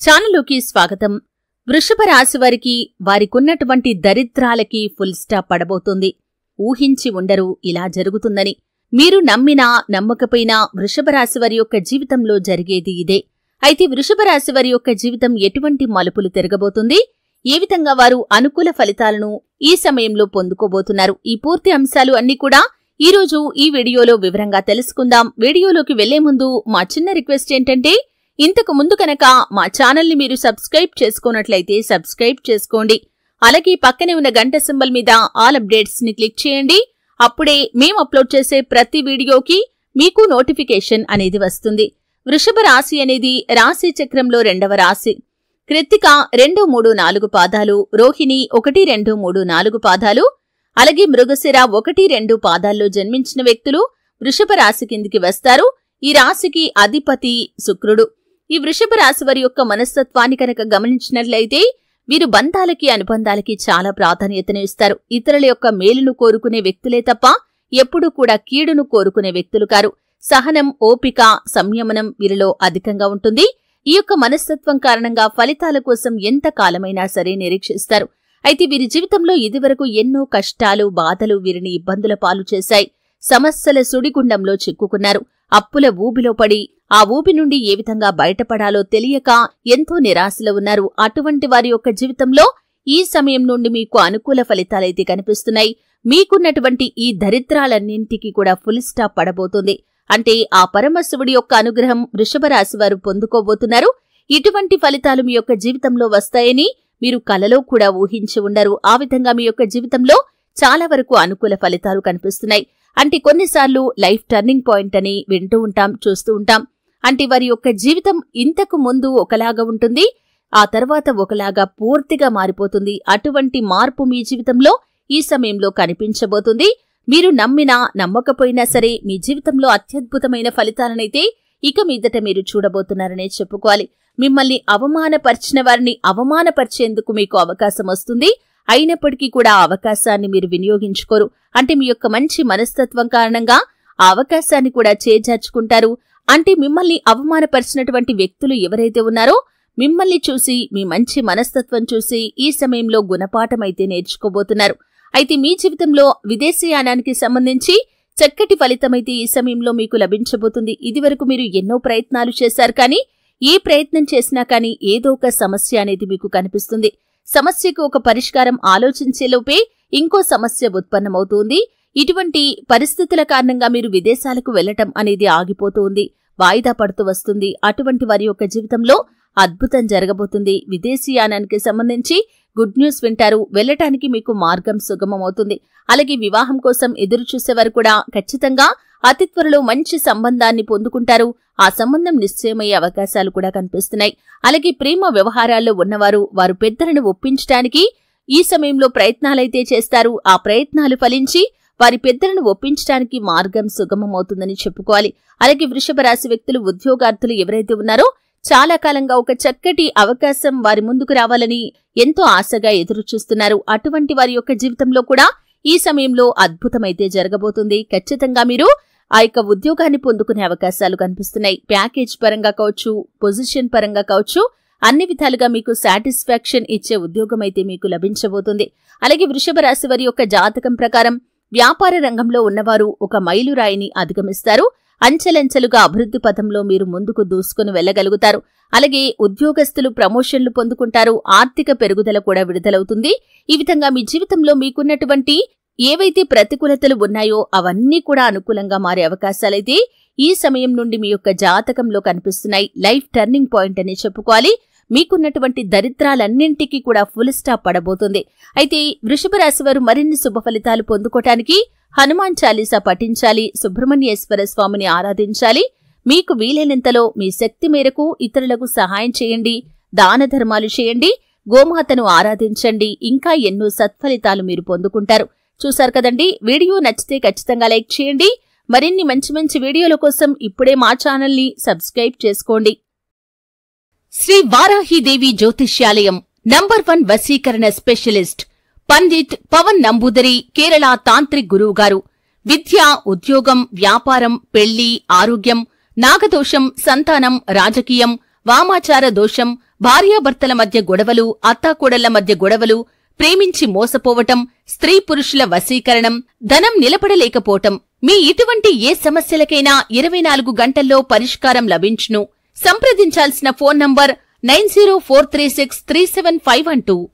ఛానలుకి స్వాగతం. వృషభ రాశి వారికి వారికున్నటువంటి దరిద్రాలకి ఫుల్ స్టాప్ పడబోతుంది. ఊహించి ఉండరు ఇలా జరుగుతుందని. మీరు నమ్మినా నమ్మకపోయినా వృషభ రాశి వారి యొక్క జీవితంలో జరిగేది ఇదే. అయితే వృషభ రాశి వారి యొక్క జీవితం ఎటువంటి మలుపులు తిరగబోతుంది, ఏ విధంగా వారు అనుకూల ఫలితాలను ఈ సమయంలో పొందుకోబోతున్నారు, ఈ పూర్తి అంశాలు అన్నీ కూడా ఈరోజు ఈ వీడియోలో వివరంగా తెలుసుకుందాం. వీడియోలోకి వెళ్లే ముందు మా చిన్న రిక్వెస్ట్ ఏంటంటే, ఇంతకు ముందు కనుక మా ఛానల్ని మీరు సబ్స్క్రైబ్ చేసుకోనట్లయితే సబ్స్క్రైబ్ చేసుకోండి. అలాగే పక్కనే ఉన్న గంట సింబల్ మీద ఆల్ అప్డేట్స్ ని క్లిక్ చేయండి. అప్పుడే మేము అప్లోడ్ చేసే ప్రతి వీడియోకి మీకు నోటిఫికేషన్ అనేది వస్తుంది. వృషభ రాశి అనేది రాశి చక్రంలో 2వ రాశి. కృత్తిక 2, 3, 4 పాదాలు, రోహిణి 1, 2, 3, 4 పాదాలు, అలాగే మృగశిర 1, 2 పాదాల్లో జన్మించిన వ్యక్తులు వృషభ రాశి కిందికి వస్తారు. ఈ రాశికి అధిపతి శుక్రుడు. ఈ వృషభ రాశి వారి యొక్క మనస్తత్వాన్ని కనుక గమనించినట్లయితే వీరు బంధాలకి అనుబంధాలకి చాలా ప్రాధాన్యతను ఇస్తారు. ఇతరుల యొక్క మేలును కోరుకునే వ్యక్తులే తప్ప ఎప్పుడూ కూడా కీడును కోరుకునే వ్యక్తులు కారు. సహనం, ఓపిక, సంయమనం వీరిలో అధికంగా ఉంటుంది. ఈ యొక్క మనస్తత్వం కారణంగా ఫలితాల కోసం ఎంత కాలమైనా సరే నిరీక్షిస్తారు. అయితే వీరి జీవితంలో ఇదివరకు ఎన్నో కష్టాలు, బాధలు వీరిని ఇబ్బందుల పాలు చేశాయి. సమస్యల సుడిగుండంలో చిక్కుకున్నారు. అప్పుల ఊబిలో పడి ఆ ఊబి నుండి ఏ విధంగా బయటపడాలో తెలియక ఎంతో నిరాశలో ఉన్నారు. అటువంటి వారి యొక్క జీవితంలో ఈ సమయం నుండి మీకు అనుకూల ఫలితాలైతే కనిపిస్తున్నాయి. మీకున్నటువంటి ఈ దరిద్రాలన్నింటికీ కూడా ఫుల్ స్టాప్ పడబోతుంది. అంటే ఆ పరమశివుడి యొక్క అనుగ్రహం వృషభ రాశి వారు పొందుకోబోతున్నారు. ఇటువంటి ఫలితాలు మీ యొక్క జీవితంలో వస్తాయని మీరు కలలో కూడా ఊహించి ఉండరు. ఆ విధంగా మీ యొక్క జీవితంలో చాలా వరకు అనుకూల ఫలితాలు కనిపిస్తున్నాయి. అంటే కొన్నిసార్లు లైఫ్ టర్నింగ్ పాయింట్ అని వింటూ ఉంటాం, చూస్తూ ఉంటాం. అంటే వారి యొక్క జీవితం ఇంతకు ముందు ఒకలాగా ఉంటుంది, ఆ తర్వాత ఒకలాగా పూర్తిగా మారిపోతుంది. అటువంటి మార్పు మీ జీవితంలో ఈ సమయంలో కనిపించబోతుంది. మీరు నమ్మినా నమ్మకపోయినా సరే మీ జీవితంలో అత్యద్భుతమైన ఫలితాలనైతే ఇక మీదట మీరు చూడబోతున్నారనే చెప్పుకోవాలి. మిమ్మల్ని అవమానపరిచిన వారిని అవమానపరిచేందుకు మీకు అవకాశం వస్తుంది. అయినప్పటికీ కూడా ఆ అవకాశాన్ని మీరు వినియోగించుకోరు. అంటే మీ యొక్క మంచి మనస్తత్వం కారణంగా ఆ అవకాశాన్ని కూడా చేజార్చుకుంటారు. అంటే మిమ్మల్ని అవమానపరిచినటువంటి వ్యక్తులు ఎవరైతే ఉన్నారో మిమ్మల్ని చూసి, మీ మంచి మనస్తత్వం చూసి ఈ సమయంలో గుణపాఠమైతే నేర్చుకోబోతున్నారు. అయితే మీ జీవితంలో విదేశీయానానికి సంబంధించి చక్కటి ఫలితమైతే ఈ సమయంలో మీకు లభించబోతుంది. ఇదివరకు మీరు ఎన్నో ప్రయత్నాలు చేశారు, కానీ ఏ ప్రయత్నం చేసినా కానీ ఏదో ఒక సమస్య అనేది మీకు కనిపిస్తుంది. సమస్యకు ఒక పరిష్కారం ఆలోచించేలోపే ఇంకో సమస్య ఉత్పన్నమవుతుంది. ఇటువంటి పరిస్థితుల కారణంగా మీరు విదేశాలకు వెళ్లటం అనేది ఆగిపోతూ ఉంది, వాయిదా పడుతూ వస్తుంది. అటువంటి వారి యొక్క జీవితంలో అద్భుతం జరగబోతుంది. విదేశీయానానికి సంబంధించి గుడ్ న్యూస్ వింటారు. వెళ్లటానికి మీకు మార్గం సుగమమవుతుంది. అలాగే వివాహం కోసం ఎదురు చూసేవారు కూడా ఖచ్చితంగా అతి త్వరలో మంచి సంబంధాన్ని పొందుకుంటారు. ఆ సంబంధం నిశ్చయమయ్యే అవకాశాలు కూడా కనిపిస్తున్నాయి. అలాగే ప్రేమ వ్యవహారాల్లో ఉన్నవారు వారు పెద్దలను ఒప్పించడానికి ఈ సమయంలో ప్రయత్నాలైతే చేస్తారు. ఆ ప్రయత్నాలు ఫలించి వారి పెద్దలను ఒప్పించడానికి మార్గం సుగమమవుతుందని చెప్పుకోవాలి. అలాగే వృషభ రాశి వ్యక్తులు, ఉద్యోగార్థులు ఎవరైతే ఉన్నారో చాలా కాలంగా ఒక చక్కటి అవకాశం వారి ముందుకు రావాలని ఎంతో ఆశగా ఎదురు చూస్తున్నారు. అటువంటి వారి యొక్క జీవితంలో కూడా ఈ సమయంలో అద్భుతమైతే జరగబోతుంది. ఖచ్చితంగా మీరు ఆ యొక్క ఉద్యోగాన్ని పొందుకునే అవకాశాలు కనిపిస్తున్నాయి. ప్యాకేజ్ పరంగా కావచ్చు, పొజిషన్ పరంగా కావచ్చు, అన్ని విధాలుగా మీకు సాటిస్ఫాక్షన్ ఇచ్చే ఉద్యోగం అయితే మీకు లభించబోతుంది. అలాగే వృషభ రాశి వారి యొక్క జాతకం ప్రకారం వ్యాపార రంగంలో ఉన్నవారు ఒక మైలురాయిని అధిగమిస్తారు. అంచెలంచెలుగా అభివృద్ధి పథంలో మీరు ముందుకు దూసుకుని వెళ్లగలుగుతారు. అలాగే ఉద్యోగస్తులు ప్రమోషన్లు పొందుకుంటారు. ఆర్థిక పెరుగుదల కూడా విడుదలవుతుంది. ఈ విధంగా మీ జీవితంలో మీకున్నటువంటి ఏవైతే ప్రతికూలతలు ఉన్నాయో అవన్నీ కూడా అనుకూలంగా మారే అవకాశాలైతే ఈ సమయం నుండి మీ యొక్క జాతకంలో కనిపిస్తున్నాయి. లైఫ్ టర్నింగ్ పాయింట్ అని చెప్పుకోవాలి. మీకున్నటువంటి దరిద్రాలన్నింటికీ కూడా ఫుల్ స్టాప్ పడబోతుంది. అయితే వృషభ రాశి వారు మరిన్ని శుభ ఫలితాలు పొందుకోవటానికి హనుమాన్ చాలీసా పఠించాలి, సుబ్రహ్మణ్యేశ్వర స్వామిని ఆరాధించాలి. మీకు వీలైనంతలో మీ శక్తి మేరకు ఇతరులకు సహాయం చేయండి, దాన ధర్మాలు చేయండి, గోమాతను ఆరాధించండి. ఇంకా ఎన్నో సత్ఫలితాలు మీరు పొందుకుంటారు. చూశారు కదండి. వీడియో నచ్చితే ఖచ్చితంగా లైక్ చేయండి. మరిన్ని మంచి మంచి వీడియోల కోసం ఇప్పుడే మా ఛానల్ని సబ్స్క్రైబ్ చేసుకోండి. శ్రీ వారాహిదేవి జ్యోతిష్యాలయం నంబర్ 1 వశీకరణ స్పెషలిస్ట్ పండిట్ పవన్ నంబూదరి, కేరళ తాంత్రిక్ గురువు గారు. విద్య, ఉద్యోగం, వ్యాపారం, పెళ్లి, ఆరోగ్యం, నాగదోషం, సంతానం, రాజకీయం, వామాచార దోషం, భార్యాభర్తల మధ్య గొడవలు, అత్తాకోడళ్ల మధ్య గొడవలు, ప్రేమించి మోసపోవటం, స్త్రీ పురుషుల వశీకరణం, ధనం నిలబడలేకపోవటం, మీ ఇటువంటి ఏ సమస్యలకైనా 24 గంటల్లో పరిష్కారం లభించును. సంప్రదించాల్సిన ఫోన్ నంబర్ 9043637512.